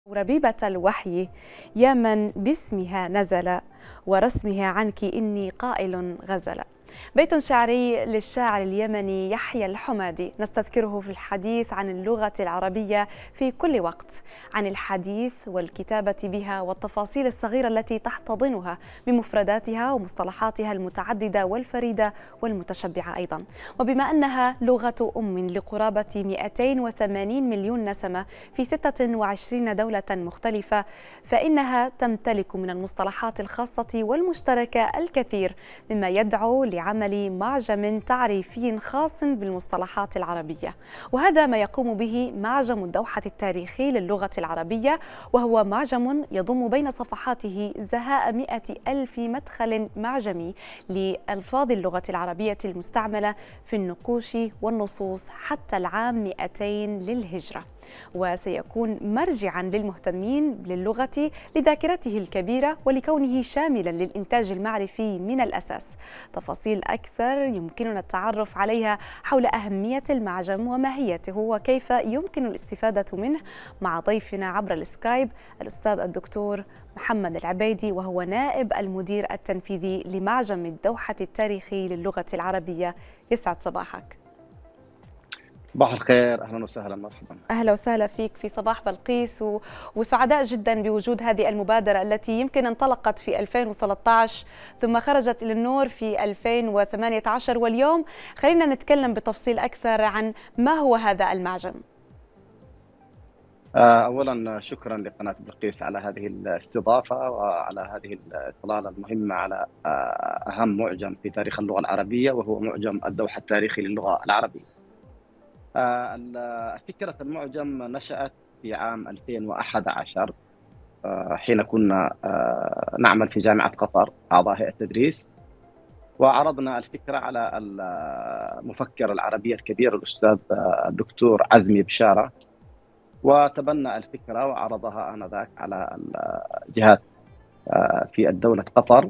ربيبة الوحي يا من باسمها نزل ورسمها عنك إني قائل غزل. بيت شعري للشاعر اليمني يحيى الحمادي نستذكره في الحديث عن اللغة العربية في كل وقت، عن الحديث والكتابة بها والتفاصيل الصغيرة التي تحتضنها بمفرداتها ومصطلحاتها المتعددة والفريدة والمتشبعة أيضا. وبما أنها لغة لقرابة 280 مليون نسمة في 26 دولة مختلفة، فإنها تمتلك من المصطلحات الخاصة والمشتركة الكثير، مما يدعو لعمل معجم تعريفي خاص بالمصطلحات العربية. وهذا ما يقوم به معجم الدوحة التاريخي للغة العربية، وهو معجم يضم بين صفحاته زهاء 100,000 مدخل معجمي لألفاظ اللغة العربية المستعملة في النقوش والنصوص حتى العام 200 للهجرة، وسيكون مرجعا للمهتمين للغة لذاكرته الكبيرة ولكونه شاملا للإنتاج المعرفي من الأساس. تفاصيل أكثر يمكننا التعرف عليها حول أهمية المعجم وماهيته وكيف يمكن الاستفادة منه مع ضيفنا عبر السكايب الأستاذ الدكتور محمد العبيدي، وهو نائب المدير التنفيذي لمعجم الدوحة التاريخي للغة العربية. يسعد صباحك. صباح الخير، اهلا وسهلا، مرحبا. اهلا وسهلا فيك في صباح بلقيس، وسعداء جدا بوجود هذه المبادره التي يمكن انطلقت في 2013 ثم خرجت الى النور في 2018، واليوم خلينا نتكلم بتفصيل اكثر عن ما هو هذا المعجم. اولا شكرا لقناه بلقيس على هذه الاستضافه وعلى هذه الاطلاله المهمه على اهم معجم في تاريخ اللغه العربيه، وهو معجم الدوحه التاريخي للغه العربيه. فكرة المعجم نشأت في عام 2011 حين كنا نعمل في جامعة قطر أعضاء هيئة التدريس، وعرضنا الفكرة على المفكر العربي الكبير الأستاذ الدكتور عزمي بشارة، وتبنى الفكرة وعرضها آنذاك على الجهات في الدولة قطر،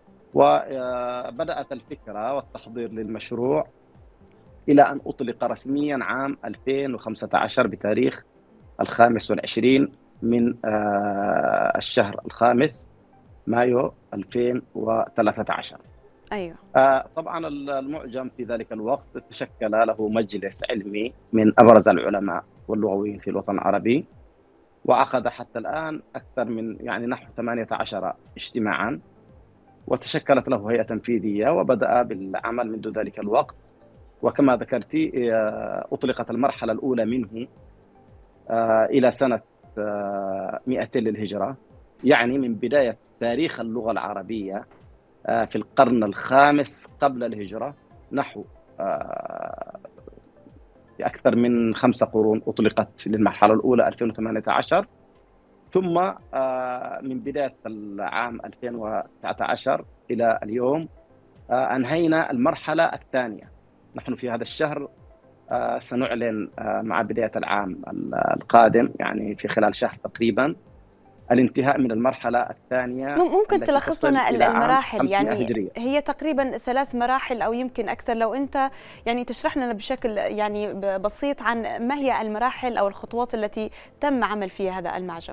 وبدأت الفكرة والتحضير للمشروع إلى أن أطلق رسميا عام 2015 بتاريخ 25 من الشهر الخامس مايو 2013. أيوة. طبعا المعجم في ذلك الوقت تشكل له مجلس علمي من أبرز العلماء واللغويين في الوطن العربي، وعقد حتى الآن أكثر من نحو 18 اجتماعا، وتشكلت له هيئة تنفيذية وبدأ بالعمل منذ ذلك الوقت. وكما ذكرتي أطلقت المرحلة الأولى منه إلى سنة 200 للهجرة، يعني من بداية تاريخ اللغة العربية في القرن الخامس قبل الهجرة، نحو أكثر من 5 قرون أطلقت للمرحلة الأولى 2018، ثم من بداية العام 2019 إلى اليوم أنهينا المرحلة الثانية. نحن في هذا الشهر سنعلن مع بداية العام القادم، يعني في خلال شهر تقريبا، الانتهاء من المرحلة الثانية. ممكن تلخص لنا المراحل؟ يعني هجرية. هي تقريبا 3 مراحل أو يمكن أكثر، لو أنت تشرح لنا بشكل بسيط عن ما هي المراحل أو الخطوات التي تم عمل فيها هذا المعجم.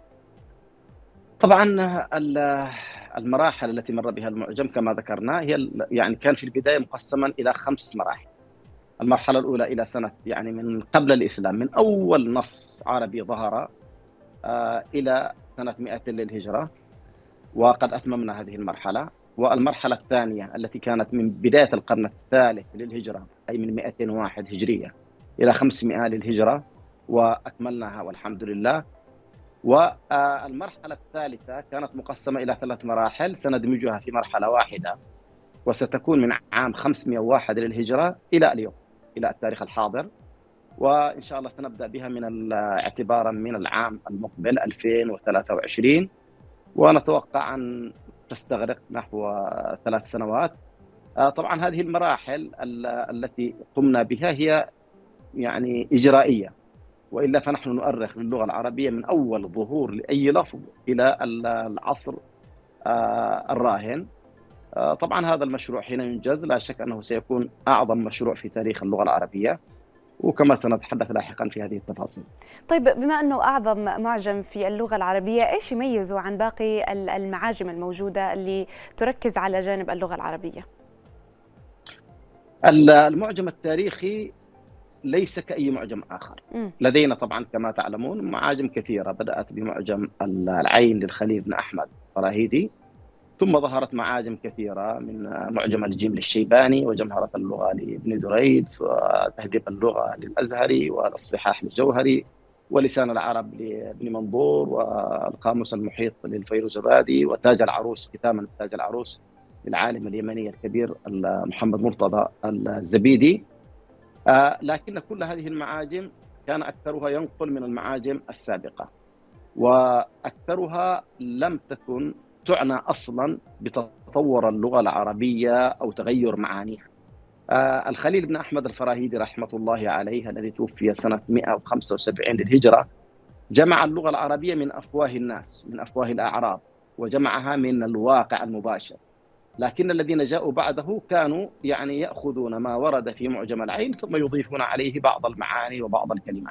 طبعا المراحل التي مر بها المعجم كما ذكرنا هي كان في البداية مقسما إلى 5 مراحل. المرحلة الأولى إلى سنة من قبل الإسلام، من أول نص عربي ظهر إلى سنة 200 للهجرة، وقد أتممنا هذه المرحلة. والمرحلة الثانية التي كانت من بداية القرن الثالث للهجرة، أي من 201 هجرية إلى 500 للهجرة، وأكملناها والحمد لله. والمرحلة الثالثة كانت مقسمة إلى 3 مراحل سندمجها في مرحلة واحدة، وستكون من عام 501 للهجرة إلى اليوم، إلى التاريخ الحاضر. وإن شاء الله سنبدأ بها اعتبارا من العام المقبل 2023، ونتوقع أن تستغرق نحو 3 سنوات. طبعا هذه المراحل التي قمنا بها هي إجرائية، وإلا فنحن نؤرخ للغة العربية من أول ظهور لأي لفظ إلى العصر الراهن. طبعا هذا المشروع حين ينجز لا شك أنه سيكون أعظم مشروع في تاريخ اللغة العربية، وكما سنتحدث لاحقا في هذه التفاصيل. طيب، بما أنه أعظم معجم في اللغة العربية، إيش يميزه عن باقي المعاجم الموجودة اللي تركز على جانب اللغة العربية؟ المعجم التاريخي ليس كأي معجم آخر. لدينا طبعا كما تعلمون معاجم كثيرة، بدأت بمعجم العين للخليل بن أحمد الفراهيدي، ثم ظهرت معاجم كثيرة من معجم الجيم للشيباني، وجمهرة اللغة لابن دريد، وتهذيب اللغة للأزهري، والصحاح للجوهري، ولسان العرب لابن منظور، والقاموس المحيط للفيروزبادي، وتاج العروس، كتاب تاج العروس للعالم اليمني الكبير محمد مرتضى الزبيدي. لكن كل هذه المعاجم كان أكثرها ينقل من المعاجم السابقة، وأكثرها لم تكن تعنى أصلا بتطور اللغة العربية أو تغير معانيها. الخليل بن أحمد الفراهيدي رحمة الله عليه الذي توفي سنة 175 للهجرة جمع اللغة العربية من أفواه الناس، من أفواه الأعراب، وجمعها من الواقع المباشر. لكن الذين جاءوا بعده كانوا يعني يأخذون ما ورد في معجم العين ثم يضيفون عليه بعض المعاني وبعض الكلمات.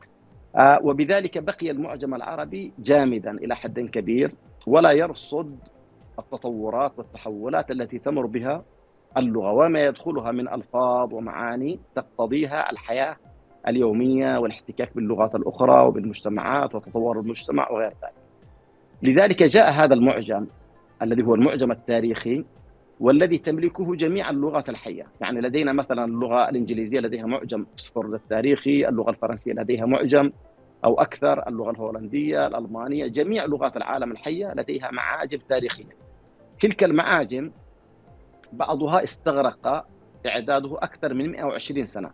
وبذلك بقي المعجم العربي جامدا إلى حد كبير، ولا يرصد التطورات والتحولات التي تمر بها اللغة وما يدخلها من ألفاظ ومعاني تقتضيها الحياة اليومية والاحتكاك باللغات الأخرى وبالمجتمعات وتطور المجتمع وغير ذلك. لذلك جاء هذا المعجم الذي هو المعجم التاريخي، والذي تملكه جميع اللغات الحية. يعني لدينا مثلا اللغة الإنجليزية لديها معجم أكسفورد التاريخي، اللغة الفرنسية لديها معجم أو أكثر، اللغة الهولندية، الألمانية، جميع لغات العالم الحية لديها معاجم تاريخية. تلك المعاجم بعضها استغرق إعداده أكثر من 120 سنة،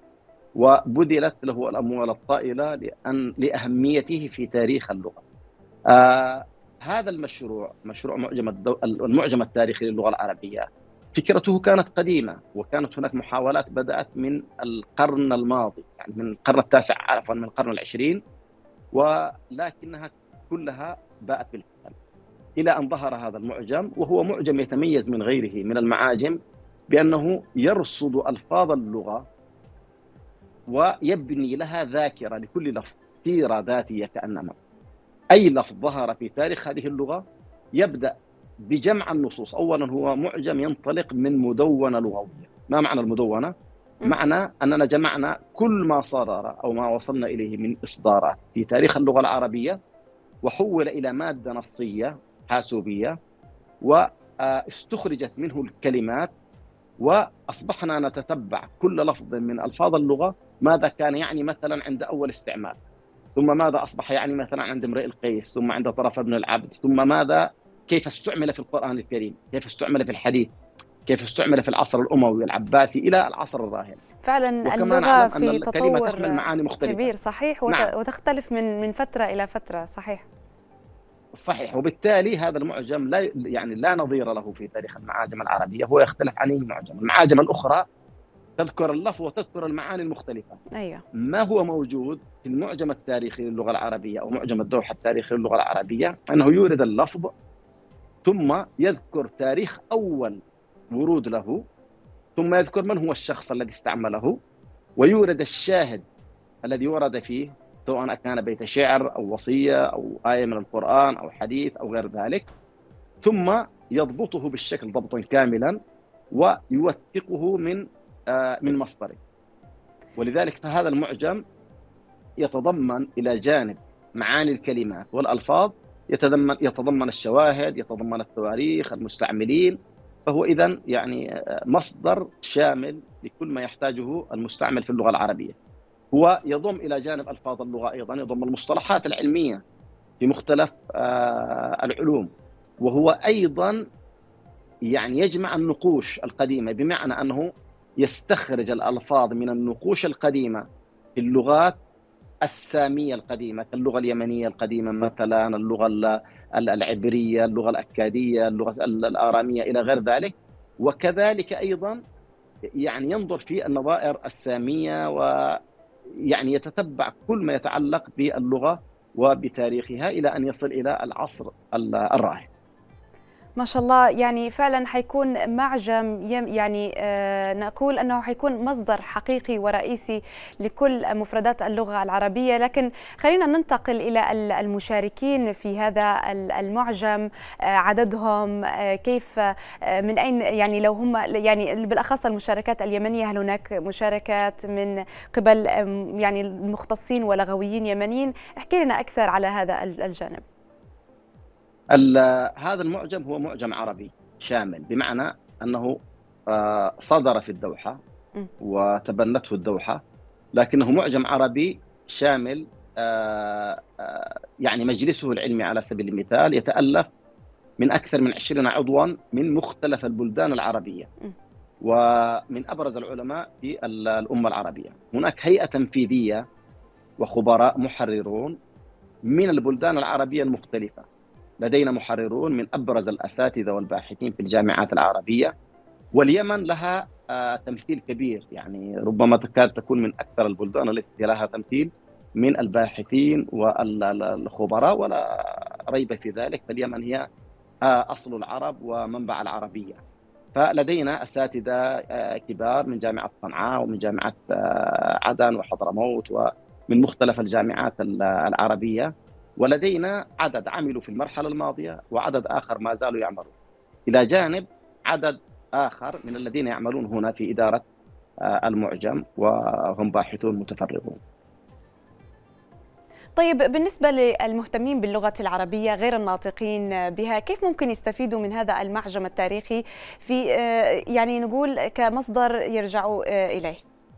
وبذلت له الأموال الطائلة لأهميته في تاريخ اللغة. هذا المشروع، مشروع المعجم التاريخي للغة العربية، فكرته كانت قديمة، وكانت هناك محاولات بدأت من القرن الماضي، يعني من القرن التاسع، عفوا من القرن العشرين، ولكنها كلها باءت بالفشل إلى أن ظهر هذا المعجم. وهو معجم يتميز من غيره من المعاجم بأنه يرصد ألفاظ اللغة ويبني لها ذاكرة لكل لفظ، سيرة ذاتية كأنما. أي لفظ ظهر في تاريخ هذه اللغة يبدأ بجمع النصوص. أولا هو معجم ينطلق من مدونة لغوية. ما معنى المدونة؟ معنى أننا جمعنا كل ما صدر أو ما وصلنا إليه من إصدارات في تاريخ اللغة العربية، وحول إلى مادة نصية حاسوبية، واستخرجت منه الكلمات، وأصبحنا نتتبع كل لفظ من ألفاظ اللغة ماذا كان يعني مثلا عند أول استعمال، ثم ماذا أصبح يعني مثلا عند امرئ القيس، ثم عند طرف بن العبد، ثم ماذا كيف استعمل في القرآن الكريم، كيف استعمل في الحديث، كيف استعمل في العصر الأموي العباسي إلى العصر الراهن. فعلا اللغة في تطور معاني مختلفة كبير، صحيح. نعم. وتختلف من فترة إلى فترة، صحيح. صحيح. وبالتالي هذا المعجم لا نظير له في تاريخ المعاجم العربية، هو يختلف عن أي معجم. المعاجم الأخرى تذكر اللفظ وتذكر المعاني المختلفة. أيوة. ما هو موجود في المعجم التاريخي للغة العربية أو معجم الدوحة التاريخي للغة العربية أنه يورد اللفظ ثم يذكر تاريخ أول ورود له، ثم يذكر من هو الشخص الذي استعمله، ويورد الشاهد الذي ورد فيه، سواء كان بيت شعر أو وصية أو آية من القرآن أو حديث أو غير ذلك، ثم يضبطه بالشكل ضبطا كاملا ويوثقه من مصدره. ولذلك فهذا المعجم يتضمن إلى جانب معاني الكلمات والألفاظ يتضمن الشواهد، يتضمن التواريخ، المستعملين. فهو إذن يعني مصدر شامل لكل ما يحتاجه المستعمل في اللغة العربية. هو يضم إلى جانب ألفاظ اللغة أيضا يضم المصطلحات العلمية في مختلف العلوم، وهو أيضا يعني يجمع النقوش القديمة، بمعنى أنه يستخرج الألفاظ من النقوش القديمة في اللغات السامية القديمة، كاللغة اليمنية القديمة مثلا، اللغة العبرية، اللغة الأكادية، اللغة الآرامية إلى غير ذلك. وكذلك أيضا يعني ينظر في النظائر السامية، ويعني يتتبع كل ما يتعلق باللغة وبتاريخها إلى أن يصل إلى العصر الراهن. ما شاء الله، يعني فعلا حيكون معجم يعني نقول أنه حيكون مصدر حقيقي ورئيسي لكل مفردات اللغة العربية. لكن خلينا ننتقل إلى المشاركين في هذا المعجم، عددهم كيف، من أين، يعني لو هم يعني بالأخص المشاركات اليمنية، هل هناك مشاركات من قبل يعني المختصين ولغويين يمنيين؟ احكي لنا أكثر على هذا الجانب. هذا المعجم هو معجم عربي شامل، بمعنى أنه صدر في الدوحة وتبنته الدوحة، لكنه معجم عربي شامل. يعني مجلسه العلمي على سبيل المثال يتألف من أكثر من 20 عضوا من مختلف البلدان العربية ومن أبرز العلماء في الأمة العربية. هناك هيئة تنفيذية وخبراء محررون من البلدان العربية المختلفة. لدينا محررون من أبرز الأساتذة والباحثين في الجامعات العربية، واليمن لها تمثيل كبير، يعني ربما تكاد تكون من أكثر البلدان التي لها تمثيل من الباحثين والخبراء، ولا ريب في ذلك، فاليمن هي أصل العرب ومنبع العربية. فلدينا أساتذة كبار من جامعة صنعاء ومن جامعة عدن وحضرموت ومن مختلف الجامعات العربية، ولدينا عدد عملوا في المرحلة الماضية وعدد آخر ما زالوا يعملون، إلى جانب عدد آخر من الذين يعملون هنا في إدارة المعجم وهم باحثون متفرغون. طيب، بالنسبة للمهتمين باللغة العربية غير الناطقين بها، كيف ممكن يستفيدوا من هذا المعجم التاريخي في يعني نقول كمصدر يرجعوا إليه؟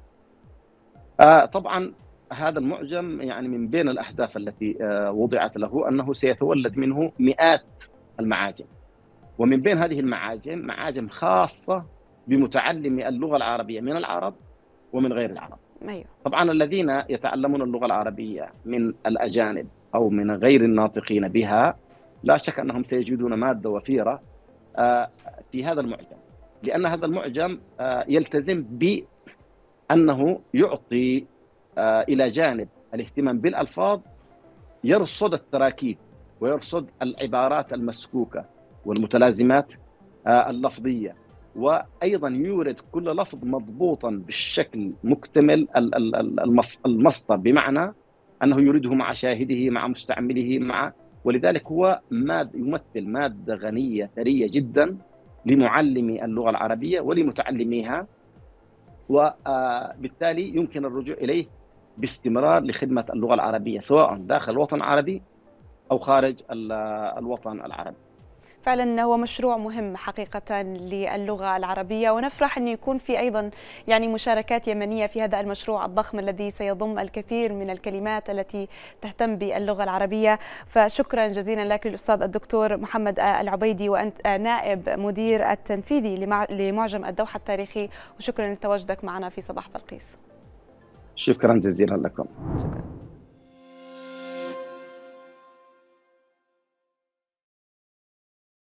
طبعا هذا المعجم يعني من بين الأهداف التي وضعت له أنه سيتولد منه مئات المعاجم، ومن بين هذه المعاجم معاجم خاصة بمتعلمي اللغة العربية من العرب ومن غير العرب. أيوة. طبعا الذين يتعلمون اللغة العربية من الأجانب أو من غير الناطقين بها لا شك أنهم سيجدون مادة وفيرة في هذا المعجم، لأن هذا المعجم يلتزم بأنه يعطي إلى جانب الاهتمام بالألفاظ يرصد التراكيب ويرصد العبارات المسكوكة والمتلازمات اللفظية، وأيضا يورد كل لفظ مضبوطا بالشكل مكتمل المصدر، بمعنى أنه يورده مع شاهده مع مستعمله ولذلك هو يمثل مادة غنية ثرية جدا لمعلمي اللغة العربية ولمتعلميها، وبالتالي يمكن الرجوع إليه باستمرار لخدمة اللغة العربية سواء داخل الوطن العربي أو خارج الوطن العربي. فعلا هو مشروع مهم حقيقة للغة العربية، ونفرح أن يكون في أيضا يعني مشاركات يمنية في هذا المشروع الضخم الذي سيضم الكثير من الكلمات التي تهتم باللغة العربية. فشكرا جزيلا لك الأستاذ الدكتور محمد العبيدي، وأنت نائب مدير التنفيذي لمعجم الدوحة التاريخي، وشكرا لتواجدك معنا في صباح بلقيس. شكرا جزيلا لكم. شكرا.